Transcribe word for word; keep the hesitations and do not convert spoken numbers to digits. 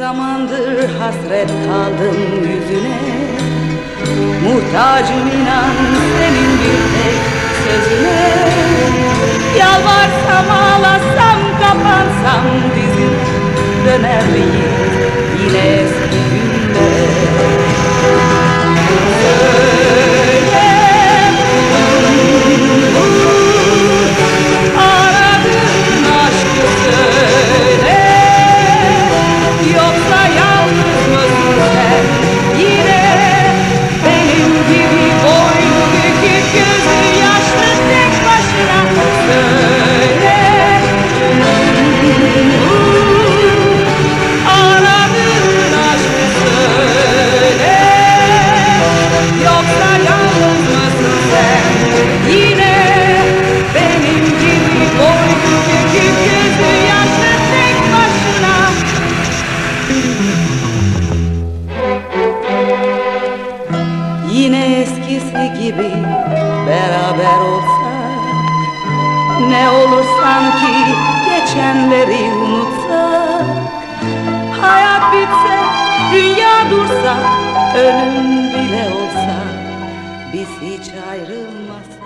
zamandır hasret kaldım yüzüne. Muhtacım inan senin bir tek sözüne. Yalvarsam ağlasam kapansam dizine, döner miyiz yine eski günlere? Yine eskisi gibi beraber olsak, ne olur sanki geçenleri unutsak. Hayat bitse, dünya dursa, ölüm bile olsa biz hiç ayrılmasak.